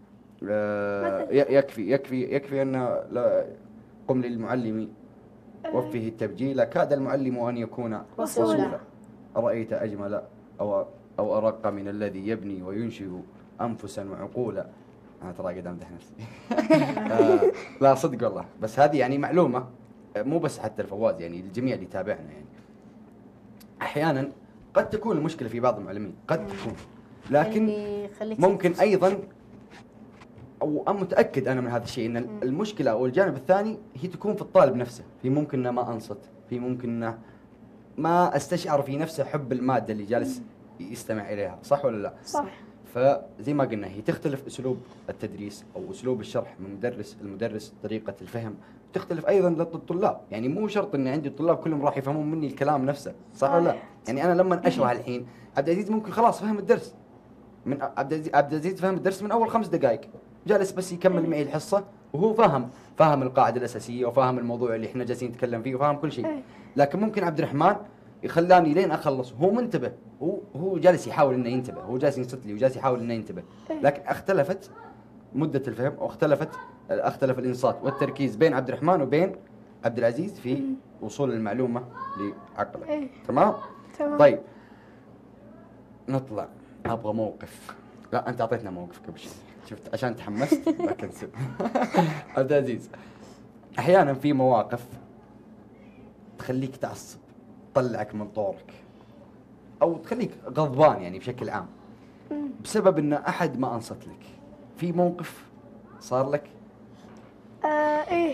آه ي- يكفي يكفي يكفي ان لا قم للمعلم وفه التبجيل كاد المعلم ان يكون رسولا. رسولا ارايت اجمل او او ارق من الذي يبني وينشئ انفسا وعقولا انا ترى قاعد امدح نفسي آه لا صدق والله بس هذه يعني معلومه آه، مو بس حتى الفواز يعني الجميع اللي يتابعنا يعني احيانا قد تكون المشكله في بعض المعلمين قد تكون لكن اللي يخليك ممكن ايضا او انا متاكد انا من هذا الشيء ان المشكله او الجانب الثاني هي تكون في الطالب نفسه في ممكن انه ما انصت في ممكن انه ما استشعر في نفسه حب الماده اللي جالس يستمع اليها صح ولا لا صح فزي ما قلنا هي تختلف اسلوب التدريس او اسلوب الشرح من مدرس المدرس طريقه الفهم تختلف ايضا للطلاب يعني مو شرط ان عندي الطلاب كلهم راح يفهمون مني الكلام نفسه صح ولا لا يعني انا لما اشرح الحين عبد العزيز ممكن خلاص فهم الدرس من عبد العزيز عبد العزيز فهم الدرس من اول خمس دقائق جالس بس يكمل معي الحصه وهو فاهم فاهم القاعده الاساسيه وفاهم الموضوع اللي احنا جالسين نتكلم فيه وفاهم كل شيء لكن ممكن عبد الرحمن يخلاني لين اخلص هو منتبه هو هو جالس يحاول انه ينتبه هو جالس ينصت لي وجالس يحاول انه ينتبه لكن اختلفت مده الفهم واختلفت اختلف الانصات والتركيز بين عبد الرحمن وبين عبد العزيز في وصول المعلومه لعقله تمام تمام طيب نطلع ابغى موقف لا انت اعطيتنا موقف قبل شوي شفت عشان تحمست لكن سب عبد العزيز احيانا في مواقف تخليك تعصب تطلعك من طورك او تخليك غضبان يعني بشكل عام بسبب ان احد ما انصت لك في موقف صار لك آه ايه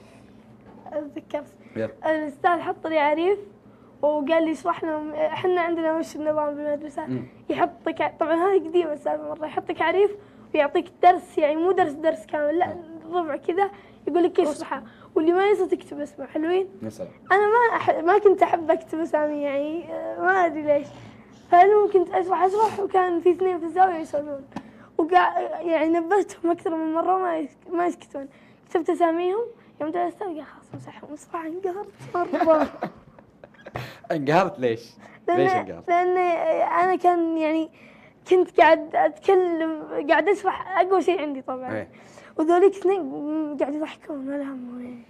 اتذكرت يلا. الاستاذ حط لي عريف وقال لي اشرح لنا احنا عندنا وش النظام بالمدرسه مم. يحطك ع- طبعا هذه قديمه السالفه مره يحطك عريف ويعطيك درس يعني مو درس درس كامل لا ربع كذا يقول لك اشرحه واللي ما يصير تكتب اسمه حلوين يا سلام انا ما أح... ما كنت احب اكتب اسامي يعني آه، ما ادري ليش فانا كنت اشرح اشرح وكان في اثنين في الزاويه يسولون وقاع يعني نبهتهم اكثر من مره ما يسك... ما يسكتون كتبت اساميهم يوم جاء الاستاذ قال خلاص مسحهم صراحه انقهرت مره انقهرت ليش؟ ليش لان انقهرت؟ لان انا كان يعني كنت قاعد اتكلم قاعد اشرح اقوى شيء عندي طبعا إيه. وذوليك اثنين قاعد يضحكون ما لهم يعني.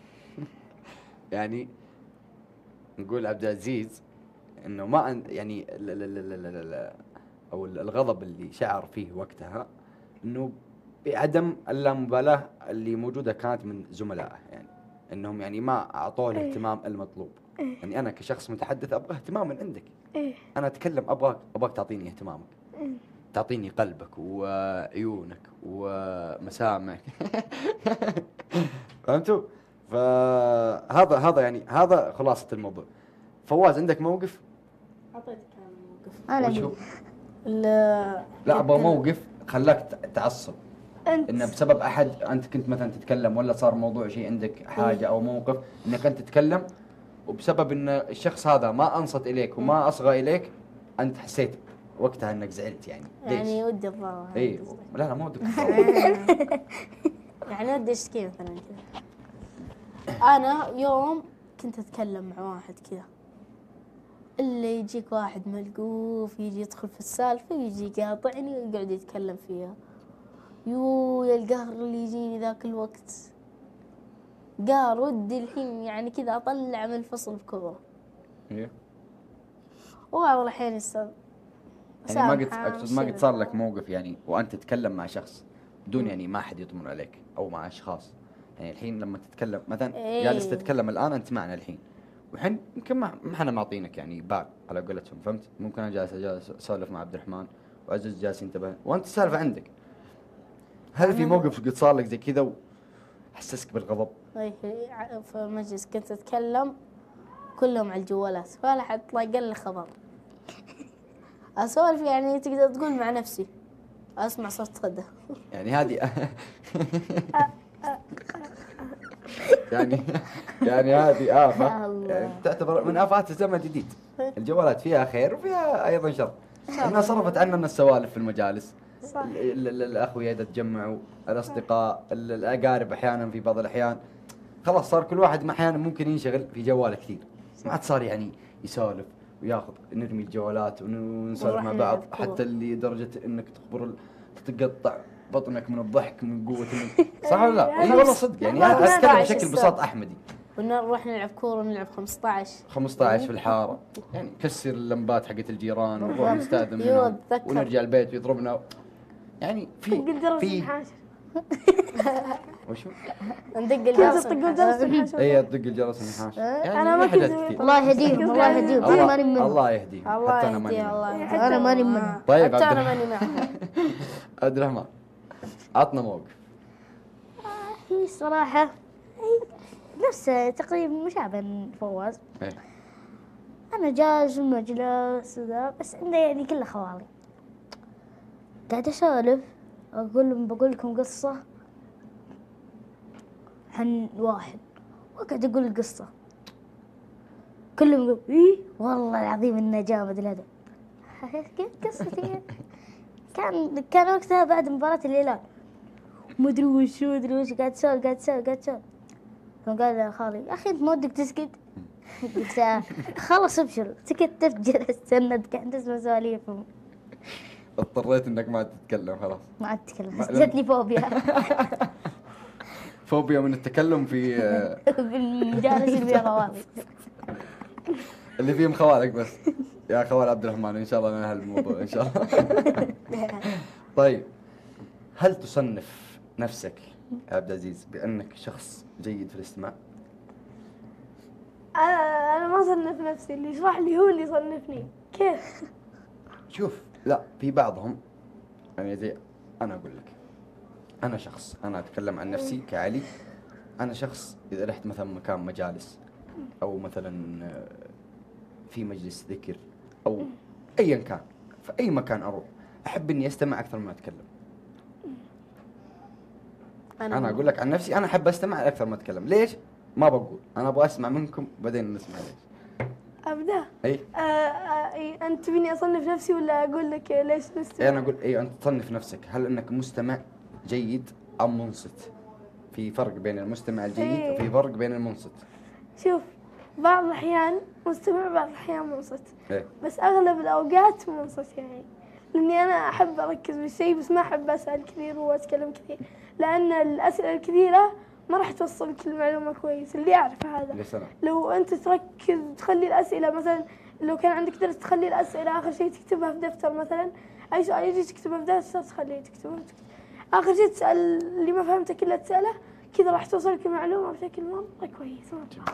يعني نقول عبد العزيز انه ما أن يعني لا لا لا لا لا لا او الغضب اللي شعر فيه وقتها انه بعدم اللامبالاه اللي موجوده كانت من زملائه يعني انهم يعني ما اعطوه الاهتمام المطلوب يعني انا كشخص متحدث ابغى اهتمام من عندك إيه. انا اتكلم ابغاك ابغاك تعطيني اهتمامك تعطيني قلبك وعيونك ومسامعك فهمتوا؟ فهذا هذا يعني هذا خلاصة الموضوع. فواز عندك موقف؟ اعطيتك انا موقف انا وش هو؟ بي. ال- لا ابغى موقف خلاك ت- تعصب أنت ان بسبب احد انت كنت مثلا تتكلم، ولا صار موضوع شيء عندك حاجه او موقف انك انت تتكلم، وبسبب ان الشخص هذا ما انصت اليك وما اصغى اليك، انت حسيت وقتها انك زعلت يعني ليش؟ يعني ودي الضرر. اي لا لا ما ودك تضرب. يعني ودي اشتكي مثلا كذا. انا يوم كنت اتكلم مع واحد كذا، اللي يجيك واحد ملقوف يجي يدخل في السالفه ويجي يقاطعني ويقعد يتكلم فيها. يو يا القهر اللي يجيني ذاك الوقت، قهر ودي الحين يعني كذا اطلع من الفصل بكبره. إيه. وبعض الاحيان يستاذ يعني ما قد اقصد ما قد صار لك موقف يعني وانت تتكلم مع شخص بدون يعني ما حد يطمن عليك، او مع اشخاص يعني الحين لما تتكلم مثلا إيه. جالس تتكلم الان انت معنا الحين، والحين يمكن ما ما احنا معطينك يعني بال على قولتهم، فهمت؟ ممكن انا جالس جالس اسولف مع عبد الرحمن وعزوز جالس ينتبه وانت السالفه عندك. هل في موقف قد صار لك زي كذا وحسسك بالغضب؟ اي في مجلس كنت اتكلم كلهم على الجوالات، ولا حد طلع قال لي خبر. اسولف يعني تقدر تقول مع نفسي، اسمع صوت خده. يعني هذه يعني يعني هذه آفة يعني تعتبر من آفات الزمن الجديد. الجوالات فيها خير وفيها أيضا شر. إنها صرفت عننا السوالف في المجالس. ال- ال- الأخويا إذا تجمعوا، الأصدقاء، ال- الأقارب أحيانا في بعض الأحيان خلاص صار كل واحد أحيانا ممكن ينشغل في جواله كثير. ما عاد صار يعني يسولف وياخذ نرمي الجوالات ونسولف مع ونروح بعض، نلعب حتى كورة. اللي درجة إنك تخبر ال- تقطع بطنك من الضحك من قوة ال- صح ولا لا؟ اي والله صدق يعني والله أنا أتكلم خمسة عشر بشكل بساط أحمدي. ونروح نلعب كورة ونلعب خمسة عشر خمسة عشر في الحارة يعني كسر اللمبات حقت الجيران ونروح نستأذن أيوة، منهم أتذكر. ونرجع البيت ويضربنا يعني في طق الجرس في النحاش. وشو؟ ندق كنت الجرس تطق الجرس النحاش. اي تدق الجرس النحاش يعني أنا ما في حاجات كنت- كثير. الله يهديهم الله يهديهم أنا ماني الله, منهم. الله يهديهم الله حتى أنا ماني يهديه منهم. الله. أنا ماني منهم. طيب حتى عبد انا الرحمن. ماني معهم. عبد الرحمن عطنا موقف. هي الصراحة هي نفس تقريبا مشابه فواز. إيه. أنا جالس في المجلس وذا، بس عنده يعني كله خوالي. قاعد أسولف أقول لهم بقول لكم قصة عن واحد، وقاعد أقول القصة كلهم يقول إيه والله العظيم إنه جامد هذا. كيف قصتي؟ كان كان وقتها بعد مباراة الهلال، مدري وش مدري وش قاعد تسولف قاعد تسولف قاعد تسولف. ثم قال يا خالي يا أخي أنت ما ودك تسكت؟ قلت له خلص ابشر، سكتت جلست سند قاعد اسمع سواليفهم. اضطريت انك ما تتكلم خلاص. ما عاد اتكلم، ما- جتني فوبيا فوبيا من التكلم في بالمجالس اللي فيها خوالي. اللي فيهم خوالك بس. يا خوال عبد الرحمن ان شاء الله ننهي الموضوع ان شاء الله. طيب هل تصنف نفسك يا عبد العزيز بانك شخص جيد في الاستماع؟ أنا أنا ما صنف نفسي، اللي يشرح لي هو اللي يصنفني. كيف؟ شوف لا في بعضهم يعني زي انا اقول لك انا شخص انا اتكلم عن نفسي كعلي. انا شخص اذا رحت مثلا مكان مجالس او مثلا في مجلس ذكر او ايا كان في اي مكان اروح احب اني استمع اكثر ما اتكلم. انا, أنا اقول لك عن نفسي انا احب استمع اكثر ما اتكلم. ليش؟ ما بقول انا ابغى اسمع منكم بعدين نسمع. ليش؟ أبدأ. اي آه آه إيه، أنت تبيني أصنف نفسي ولا أقول لك ليش نستمع؟ اي انا اقول اي انت تصنف نفسك هل انك مستمع جيد ام منصت؟ في فرق بين المستمع الجيد إيه. وفي فرق بين المنصت. شوف، بعض الأحيان مستمع بعض الأحيان منصت، ايه بس أغلب الأوقات منصت يعني، لأني أنا أحب أركز بالشيء بس ما أحب أسأل كثير وأتكلم كثير، لأن الأسئلة الكثيرة ما راح توصل كل معلومة كويس. اللي يعرف هذا يا سلام. لو أنت تركز تخلي الأسئلة مثلا، لو كان عندك درس تخلي الأسئلة آخر شيء تكتبها في دفتر مثلا، أي سؤال يجي تكتبه في دفتر تخليه تكتبه في دفتر. آخر شيء تسأل اللي ما فهمته كله تسأله، كذا راح توصل لك المعلومة بشكل مرة كويس.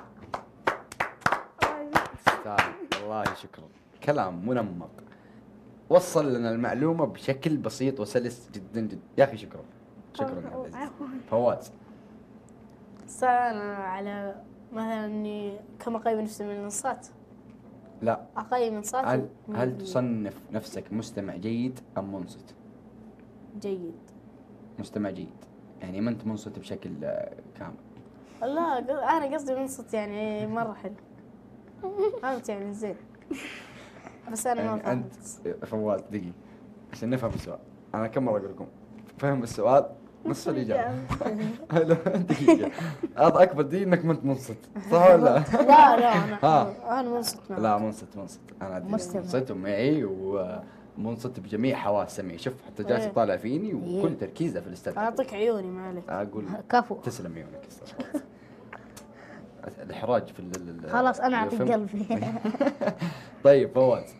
تستاهل والله شكرا. كلام منمق وصل لنا المعلومة بشكل بسيط وسلس جدا جدا. يا أخي شكرا شكرا يا عبد العزيز. فواز بس انا على مثلا اني كم اقيم نفسي من الانصات؟ لا اقيم انصاتي هل هل من- تصنف نفسك مستمع جيد أم منصت؟ جيد. مستمع جيد، يعني ما انت منصت بشكل آه، كامل. لا ق- انا قصدي منصت يعني مره حلو. فهمت يعني زين. بس انا ما يعني فهمت. انت فواز دقيقة عشان نفهم السؤال، انا كم مرة اقول لكم فهم السؤال نصف الإجابة. حلو دقيقة، هذا أكبر دليل إنك ما أنت منصت، صح ولا لا؟ لا لا انا ها. انا منصت معك. لا منصت منصت، أنا أدري مستمع. منصت ومعي ومنصت بجميع حواس سمعي، شوف حتى جالس إيه. يطالع فيني وكل تركيزه في الاستاذ. اعطيك عيوني ما عليك. أقول كفو. تسلم عيونك أستاذ فواز. الإحراج في ال- ال- خلاص انا اعطيك الفم. قلبي. طيب فواز،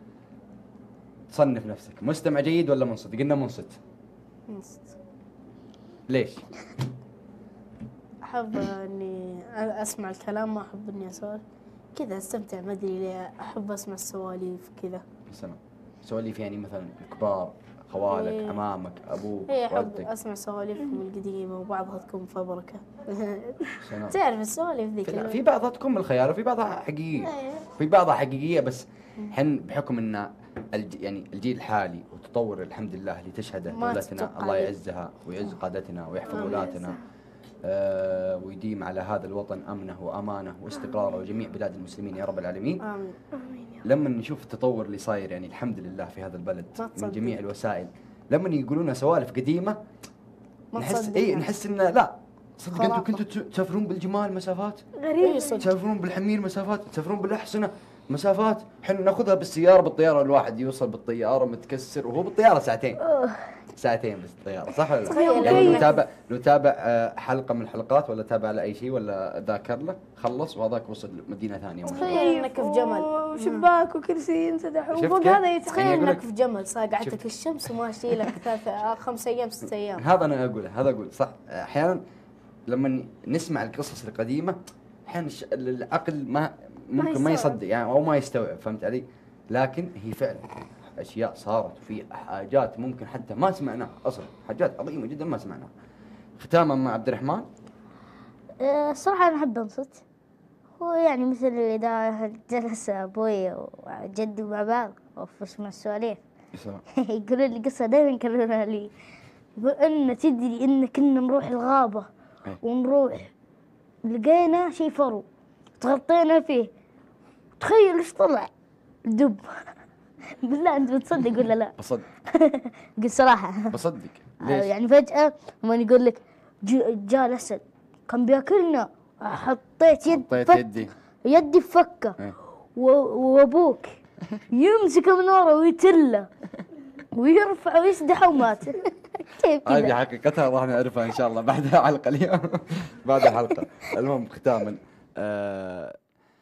صنف نفسك مستمع جيد ولا منصت؟ قلنا منصت، منصت. ليش؟ احب اني اسمع الكلام، ما احب اني اسولف كذا، استمتع ما ادري ليه، احب اسمع السواليف كذا. مثلا سواليف يعني مثلا الكبار، خوالك، إيه. عمامك، ابوك، اي احب والدك. اسمع سواليفهم القديمه وبعضها تكون فبركه. سلام. تعرف السواليف ذيك في, لا، اللي- في بعضها تكون من الخيال وفي بعضها حقيقية. إيه. في بعضها حقيقية بس حن بحكم ان الج... يعني الجيل الحالي والتطور الحمد لله اللي تشهده ما دولتنا، تتوقع الله لي. يعزها ويعز قادتنا ويحفظ آمين. ولاتنا، آه ويديم على هذا الوطن امنه وامانه واستقراره وجميع بلاد المسلمين يا رب العالمين. امين. لما نشوف التطور اللي صاير يعني الحمد لله في هذا البلد ما من تصدق. جميع الوسائل، لما يقولون سوالف قديمه ما نحس تصدق. اي نحس انه لا صدق انتم خرافة. كنتوا تسافرون بالجمال مسافات، غريب. إيه صدق. تسافرون بالحمير مسافات، تسافرون بالاحصنه مسافات، احنا ناخذها بالسياره، بالطياره الواحد يوصل بالطياره متكسر وهو بالطياره ساعتين ساعتين بس الطياره، صح ولا لا؟ تخيل لو لو- نتابع لو تابع آه، حلقه من الحلقات ولا تابع على اي شيء ولا ذاكر له خلص وهذاك وصل مدينه ثانيه. تخيل انك في جمل. وشباك وكرسي ينسدح شفت وفوق كيف؟ هذا يعني يتخيل. تخيل أقول انك لك- في جمل صاقعتك شفت. الشمس وماشي لك ثلاث آه، خمس ايام ست ايام. هذا انا اقوله، هذا اقول صح. احيانا لما نسمع القصص القديمه احيانا الش- العقل ما ممكن ما يستوعب. يصدق يعني او ما يستوعب، فهمت علي؟ لكن هي فعلا اشياء صارت وفي حاجات ممكن حتى ما سمعناها اصلا، حاجات عظيمه جدا ما سمعناها. ختاما مع عبد الرحمن، آه، الصراحة أنا أحب أنصت. هو يعني مثل إذا جلس أبوي وجدي مع بعض وفش من السواليف يقولوا لي قصة دائما يكررونها لي، يقول إن تدري إن كنا نروح الغابة إيه. ونروح لقينا شي فرو تغطينا فيه، تخيل إيش طلع دب. بالله أنت بتصدق ولا لا؟ بصدق قل صراحة. بصدق آه، ليش؟ يعني فجأة لما يقول لك ج- جاء الأسد كان بياكلنا، حطيت يد حطيت فك- يدي يدي في فكه إيه. و- وابوك يمسكه من ورا ويتله ويرفع ويسدح ومات. كيف هذه كذا؟ حقيقتها راح نعرفها ان شاء الله بعد الحلقه اليوم. بعد الحلقه. المهم ختاما آه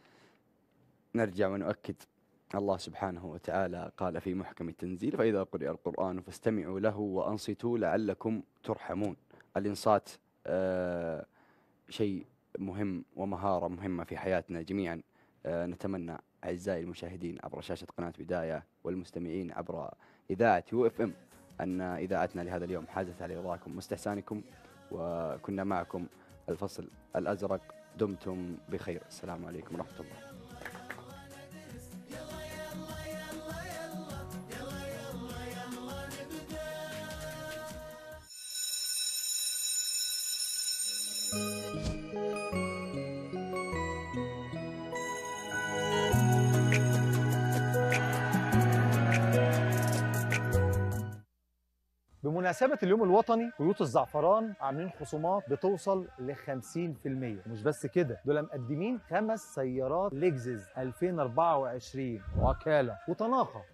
نرجع ونؤكد الله سبحانه وتعالى قال في محكم التنزيل: فإذا قرئ القرآن فاستمعوا له وأنصتوا لعلكم ترحمون. الإنصات آه شيء مهم ومهارة مهمة في حياتنا جميعا. آه نتمنى أعزائي المشاهدين عبر شاشة قناة بداية والمستمعين عبر إذاعة يو اف ام أن إذاعتنا لهذا اليوم حازت على رضاكم واستحسانكم، وكنا معكم الفصل الأزرق. دمتم بخير، السلام عليكم ورحمة الله. بمناسبة اليوم الوطني خيوط الزعفران عاملين خصومات بتوصل ل خمسين في المية. ومش بس كده، دول مقدمين خمس سيارات لكزس ألفين وأربعة وعشرين وكالة وطناخة